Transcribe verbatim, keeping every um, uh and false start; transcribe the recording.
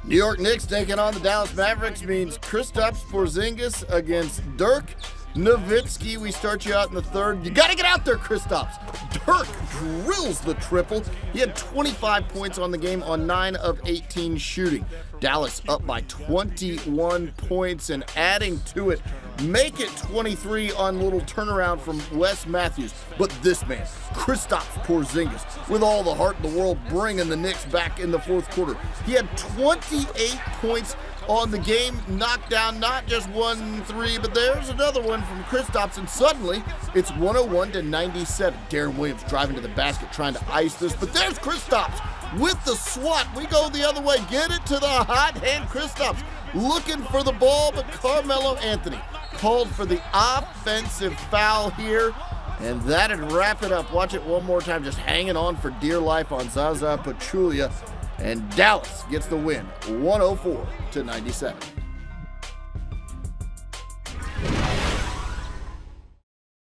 New York Knicks taking on the Dallas Mavericks means Kristaps Porzingis against Dirk Nowitzki. We start you out in the third. You got to get out there, Kristaps. Dirk drills the triple. He had twenty-five points on the game on nine of eighteen shooting. Dallas up by twenty-one points and adding to it. Make it twenty-three on a little turnaround from Wes Matthews. But this man, Kristaps Porzingis, with all the heart in the world, bringing the Knicks back in the fourth quarter. He had twenty-eight points on the game, knocked down not just one three, but there's another one from Kristaps, and suddenly it's one oh one to ninety-seven. Deron Williams driving to the basket trying to ice this, but there's Kristaps with the swat. We go the other way. Get it to the hot hand. Kristaps looking for the ball, but Carmelo Anthony called for the offensive foul here, and that'd wrap it up. Watch it one more time, just hanging on for dear life on Zaza Pachulia, and Dallas gets the win, one oh four to ninety-seven.